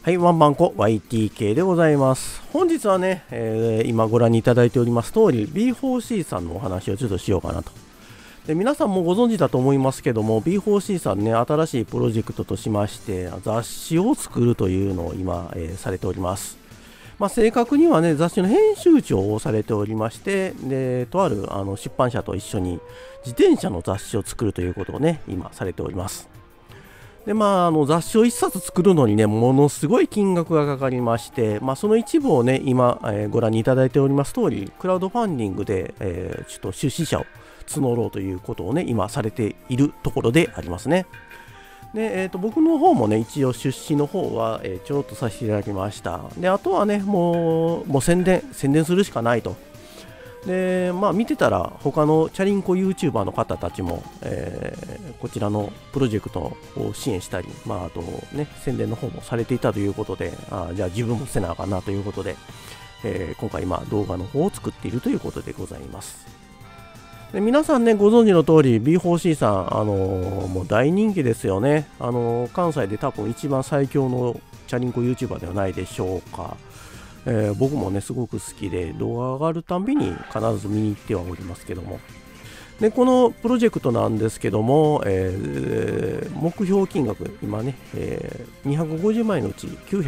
はい、ワンバンコ YTK でございます。本日はね、今ご覧にいただいております通り B4C さんのお話をちょっとしようかなと。で、皆さんもご存知だと思いますけども B4C さんね、新しいプロジェクトとしまして雑誌を作るというのを今、されております。正確にはね、雑誌の編集長をされておりまして、でとある出版社と一緒に自転車の雑誌を作るということをね、今されております。で雑誌を1冊作るのにね、ものすごい金額がかかりまして、その一部をね、今、ご覧にいただいております通り、クラウドファンディングで、ちょっと出資者を募ろうということをね、今されているところでありますね。で、僕の方もね、一応出資の方は、ちょろっとさせていただきました。で、あとはね、もう宣伝するしかないと。で、見てたら他のチャリンコ YouTuber の方たちも、こちらのプロジェクトを支援したり、あとね、宣伝の方もされていたということで、じゃあ自分もせなあかんなということで、今回動画の方を作っているということでございます。で、皆さんね、ご存知の通り B4C さん、もう大人気ですよね。関西で多分一番最強のチャリンコ YouTuber ではないでしょうか。僕もねすごく好きで、動画上がるたんびに必ず見に行ってはおりますけども、でこのプロジェクトなんですけども、目標金額今ね、250万円のうち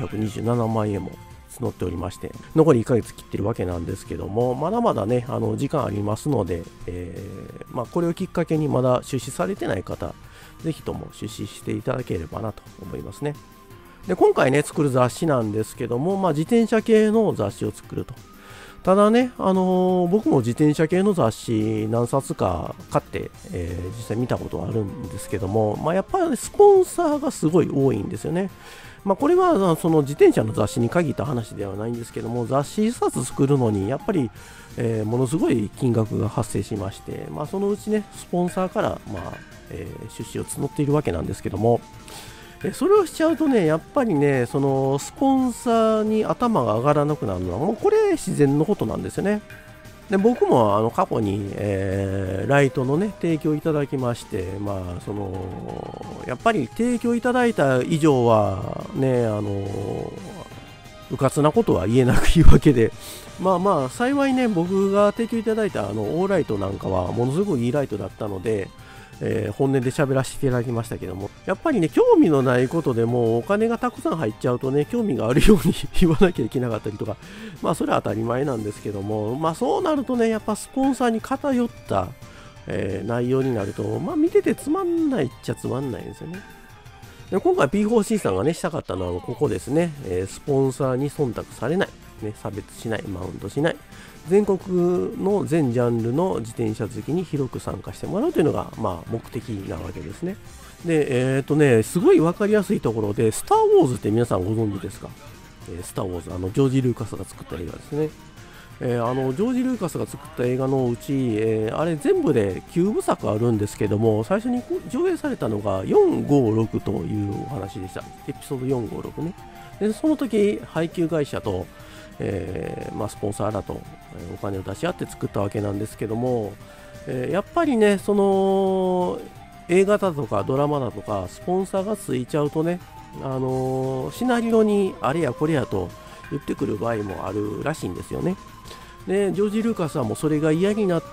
927万円も募っておりまして、残り1ヶ月切ってるわけなんですけども、まだまだね時間ありますので、これをきっかけにまだ出資されてない方、ぜひとも出資していただければなと思いますね。で、今回ね作る雑誌なんですけども、自転車系の雑誌を作ると。ただね、僕も自転車系の雑誌何冊か買って、実際見たことがあるんですけども、やっぱり、ね、スポンサーがすごい多いんですよね。これはその自転車の雑誌に限った話ではないんですけども、雑誌1冊作るのにやっぱり、ものすごい金額が発生しまして、そのうちねスポンサーから、出資を募っているわけなんですけども、それをしちゃうとね、やっぱりね、そのスポンサーに頭が上がらなくなるのは、もうこれ自然のことなんですよね。で、僕も過去に、ライトのね、提供いただきまして、やっぱり提供いただいた以上は、ね、うかつなことは言えなくいうわけで、幸いね、僕が提供いただいたオーライトなんかは、ものすごくいいライトだったので、本音で喋らせていただきましたけども、やっぱりね、興味のないことでもお金がたくさん入っちゃうとね、興味があるように言わなきゃいけなかったりとか、それは当たり前なんですけども、そうなるとね、やっぱスポンサーに偏った、内容になると、見ててつまんないっちゃつまんないんですよね。で、今回 P4C さんがねしたかったのはここですね、スポンサーに忖度されない、ね、差別しない、マウントしない、全国の全ジャンルの自転車好きに広く参加してもらうというのが、目的なわけですね。で、すごい分かりやすいところで、スター・ウォーズって皆さんご存知ですか？スター・ウォーズ、ジョージ・ルーカスが作った映画ですね。ジョージ・ルーカスが作った映画のうち、あれ全部で9部作あるんですけども、最初に上映されたのが456というお話でした。エピソード456ね。で、その時配給会社とスポンサーらとお金を出し合って作ったわけなんですけども、やっぱりね、その映画だとかドラマだとかスポンサーがついちゃうとね、シナリオにあれやこれやと言ってくる場合もあるらしいんですよね。で、ジョージ・ルーカスはもうそれが嫌になって、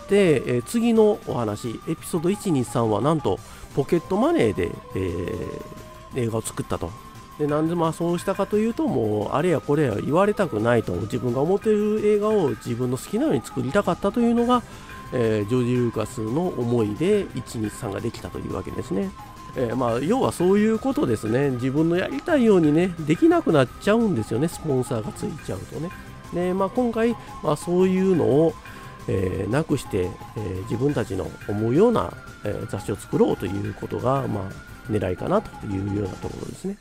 次のお話エピソード123はなんとポケットマネーで、映画を作ったと。で、なんでそうしたかというと、もうあれやこれや言われたくないと、自分が思っている映画を自分の好きなように作りたかったというのが、ジョージ・ルーカスの思いで123ができたというわけですね。要はそういうことですね。自分のやりたいようにねできなくなっちゃうんですよね、スポンサーがついちゃうとね。で、今回、そういうのを、なくして、自分たちの思うような、雑誌を作ろうということが、狙いかなというようなところですね。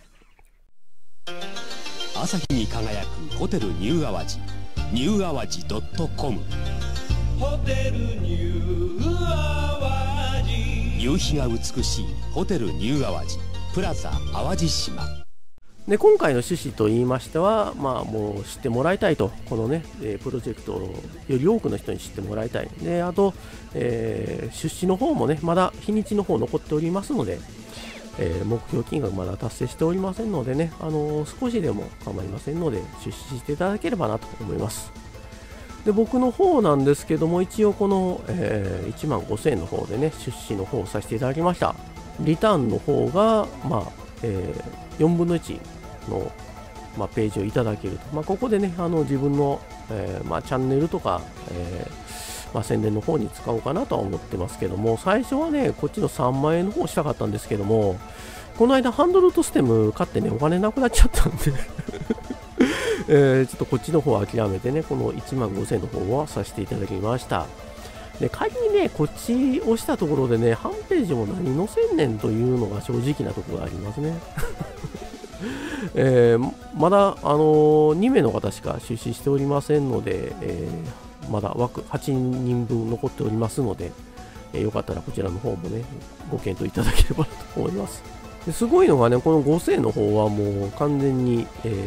朝日に輝くホテルニューアワジ、ニューアワジ .com。 ホテルニューアワジ、夕日が美しいホテルニューアワジプラザ淡路島で、今回の趣旨といいましては、もう知ってもらいたいと、このね、プロジェクトをより多くの人に知ってもらいたい。で、あと、出資の方もね、まだ日にちの方残っておりますので、 目標金額まだ達成しておりませんのでね、少しでも構いませんので出資していただければなと思います。で、僕の方なんですけども、一応この、1万5000円の方でね、出資の方をさせていただきました。リターンの方が、4分の1の、ページをいただけると。ここでね、自分の、チャンネルとか、宣伝の方に使おうかなとは思ってますけども、最初はね、こっちの3万円の方したかったんですけども、この間ハンドルとステム買ってね、お金なくなっちゃったんでちょっとこっちの方は諦めてね、この1万5000円の方はさせていただきました。で、仮にね、こっち押したところでね、半ページも何載せんねんというのが正直なところがありますね。まだ、2名の方しか出資しておりませんので、まだ枠8人分残っておりますので、よかったらこちらの方もね、ご検討いただければと思います。ですごいのがね、この5000円の方はもう完全に、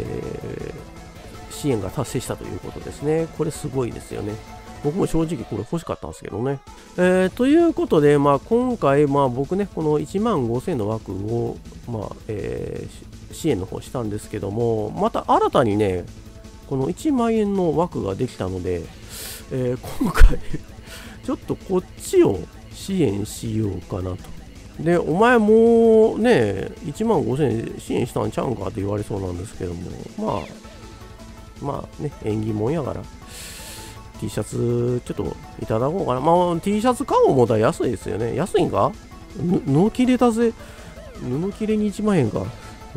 支援が達成したということですね。これすごいですよね。僕も正直これ欲しかったんですけどね。ということで、今回、僕ね、この1万5000円の枠を、支援の方したんですけども、また新たにね、この1万円の枠ができたので、今回、ちょっとこっちを支援しようかなと。で、お前もうね、1万5000円支援したんちゃうんかって言われそうなんですけども、ね、縁起もんやから、T シャツちょっといただこうかな。T シャツ買おう思ったら安いですよね。安いんか？布切れだぜ。布切れに1万円か。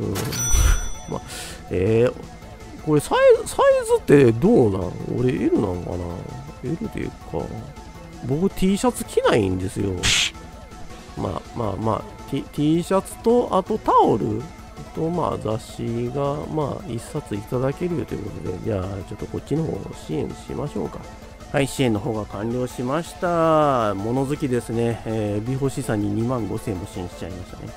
これサイズってどうなん？俺 L なんかな？ L でか。僕 T シャツ着ないんですよ。T シャツと、あとタオルと、雑誌が、1冊いただけるということで、じゃあ、ちょっとこっちの方を支援しましょうか。はい、支援の方が完了しました。物好きですね。B4C さんに2万5000円も支援しちゃいましたね。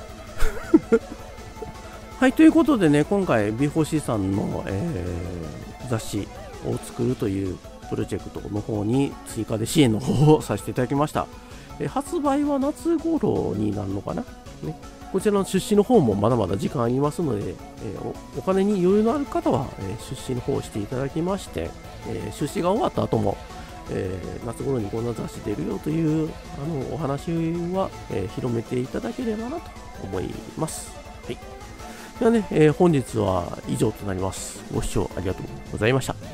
はい、ということでね、今回 B4C さんの、雑誌を作るというプロジェクトの方に追加で支援の方をさせていただきました。発売は夏頃になるのかな、ね、こちらの出資の方もまだまだ時間ありますので、お金に余裕のある方は、出資の方をしていただきまして、出資が終わった後も、夏頃にこんな雑誌出るよというお話は、広めていただければなと思います。はい、ではね、本日は以上となります。ご視聴ありがとうございました。